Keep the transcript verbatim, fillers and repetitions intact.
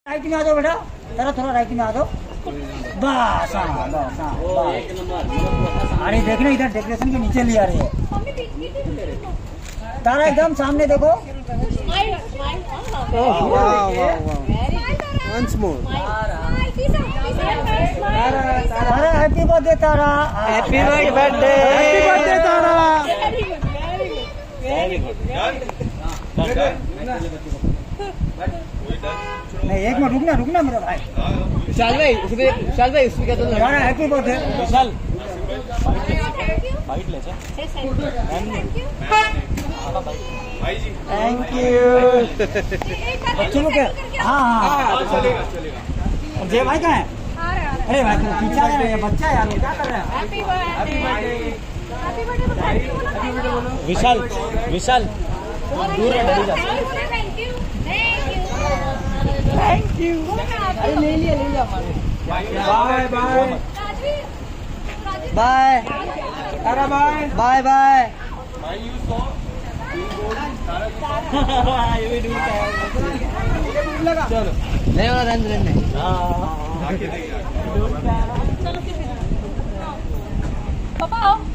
Right में आ जाओ बेटा, जरा थोड़ा राइट में आ जाओ। बस हाँ बस हाँ। अरे देखना इधर डेकोरेशन के नीचे ले आ रही है तारा, एकदम सामने देखो। Once more. Tara happy birthday Tara, Happy birthday. Happy birthday Tara. नहीं एक मिनट रुकना रुकना मेरा भाई। विशाल भाई उसमें विशाल भाई उसमें क्या तो Tara happy birthday Vishal. Thank you. बच्चों को क्या? हाँ हाँ चलेगा चलेगा। जय भाई कहाँ है? अरे भाई तुम पीछे आ रहे हैं, बच्चा है यार, क्या कर रहे हैं? विशाल विशाल दूर है, डरी जा। Thank you. अरे ले लिया ले लिया। Bye bye bye Tara bye bye bye. चलो नहीं वाला रन रन नहीं। पापा